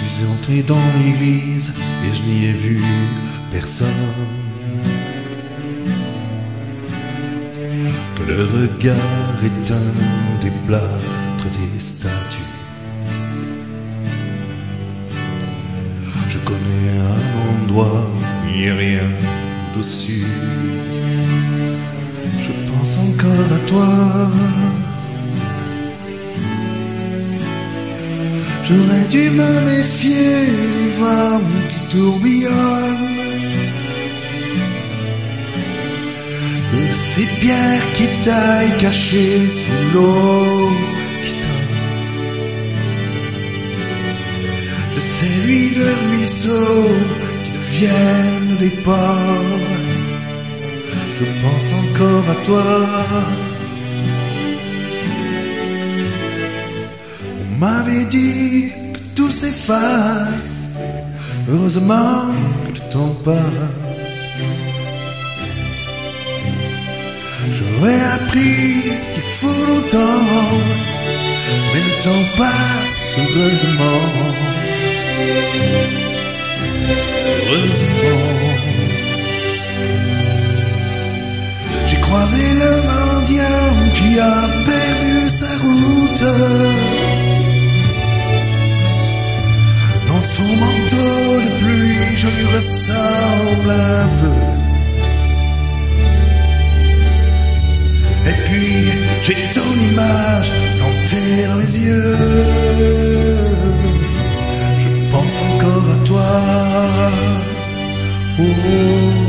suis entré dans l'église et je n'y ai vu personne que le regard éteint des plâtres des statues. Je connais un endroit où il n'y a rien dessus. Je pense encore à toi. J'aurais dû me méfier des vagues qui tourbillonnent, de ces pierres qui taillent cachées sous l'eau qui tonne, de ces huiles de ruisseaux qui deviennent des ports. Je pense encore à toi. On m'avait dit que tout s'efface, heureusement que le temps passe. J'aurais appris qu'il faut longtemps, mais le temps passe, heureusement. Heureusement. J'ai croisé le mendiant qui a perdu sa route. Dans son manteau de pluie, je lui ressemble un peu. Et puis, j'ai ton image plantée dans les yeux. Je pense encore à toi. Oh.